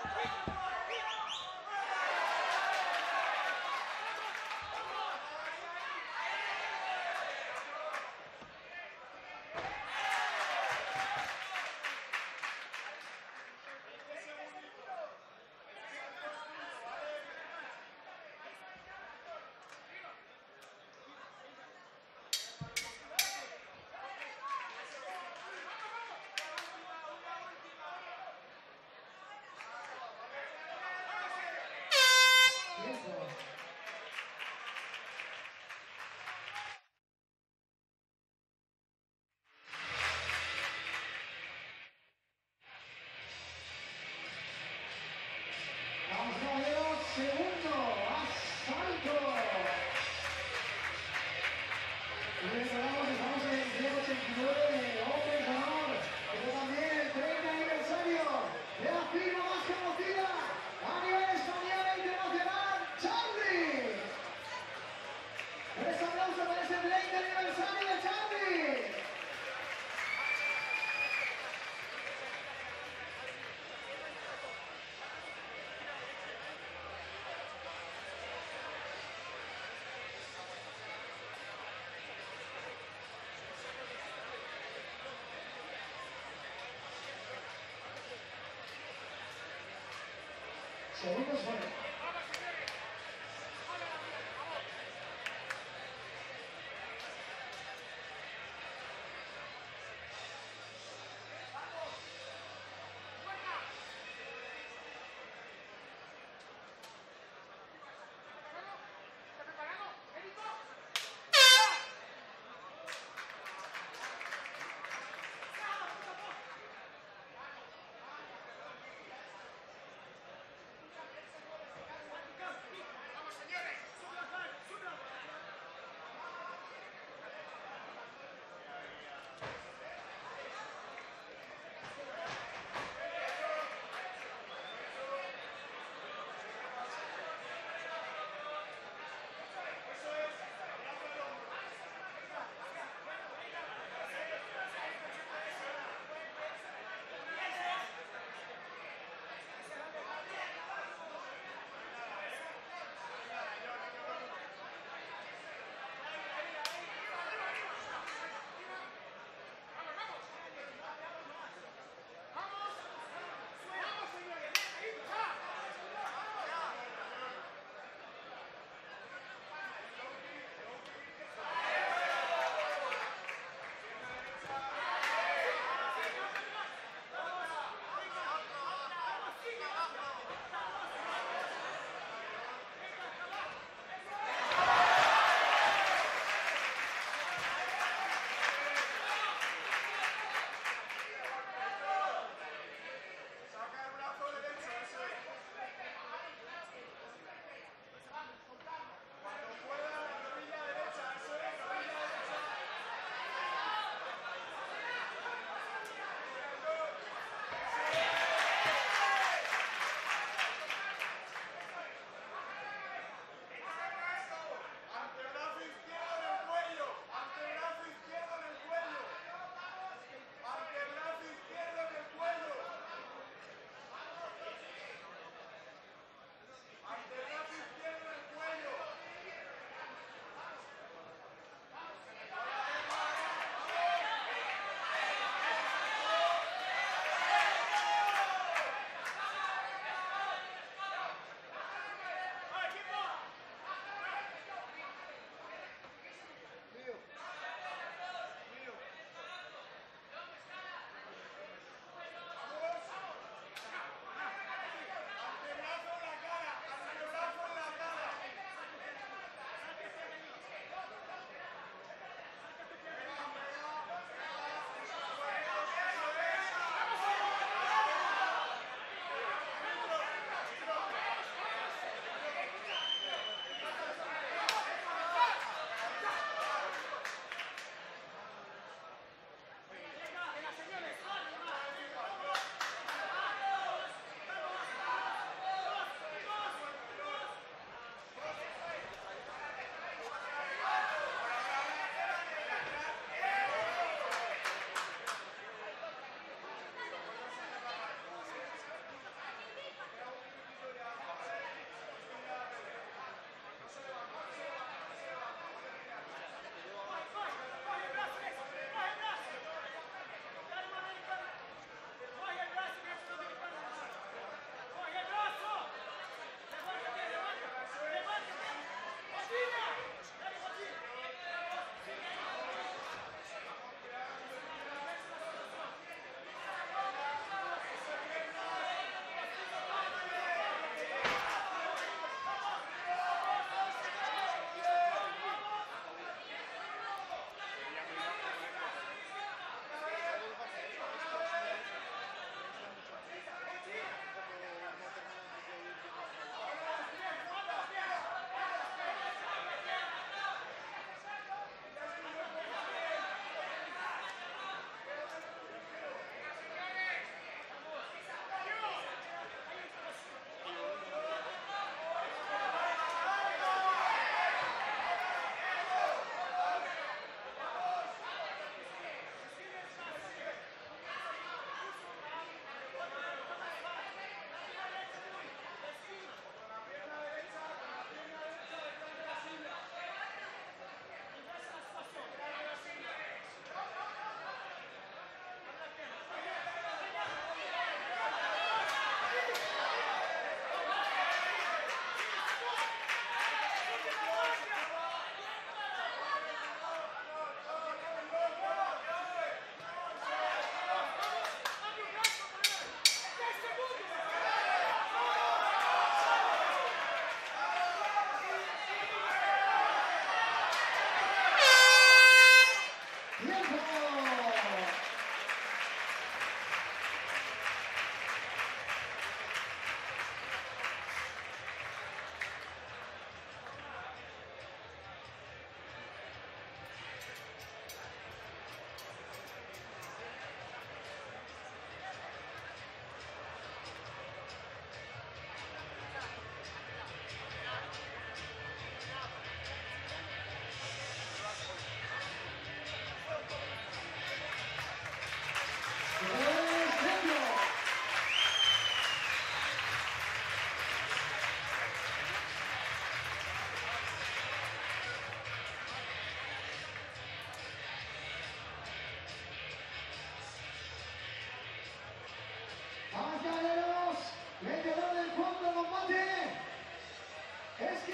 Segundo asalto. Estamos en el 189 Open Honor, pero también el 30 aniversario de la firma más conocida a nivel español e internacional, Charlie. Un aplauso para ese 30 aniversario de Charlie. Segundos fuera.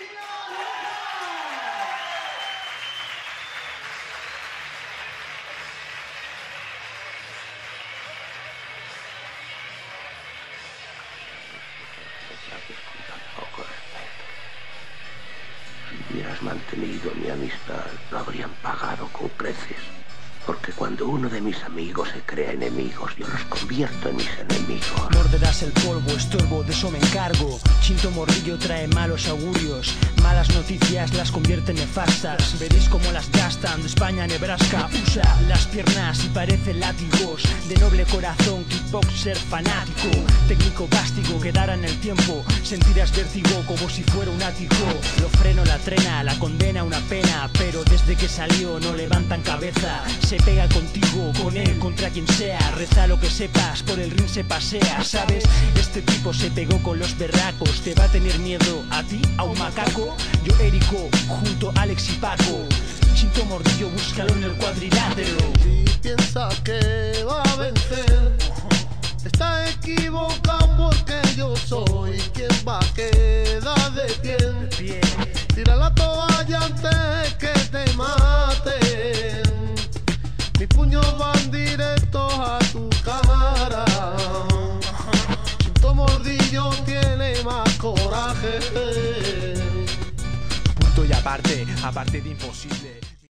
Si hubieras mantenido mi amistad, lo habrían pagado con creces. Porque cuando uno de mis amigos se crea enemigos, yo los convierto en mis enemigos. Morderás el polvo, estorbo, de eso me encargo. Chinto Mordillo trae malos augurios. Malas noticias las convierte en nefastas. Veréis cómo las gastan de España a Nebraska. Usa las piernas y parece látigos. De noble corazón, kickboxer fanático. Técnico vástigo que dará en el tiempo. Sentirás vértigo como si fuera un ático. Lo freno, la trena, la condena una pena. Pero desde que salió no levantan cabeza. Se pega contigo, con él, contra quien sea. Reza lo que sepas, por el ring se pasea. ¿Sabes? Este tipo se pegó con los berracos. ¿Te va a tener miedo a ti, a un macaco? Yo, Érico, junto a Alex y Paco. Chinto Mordillo, búscalo en el cuadrilátero. Si piensa que va a vencer, está equivocado porque yo soy quien va a quedar de pie. Tira la toalla antes que te maten. Mis puños van directos a tu cara. Chinto Mordillo tiene más coraje. Punto y aparte de imposible.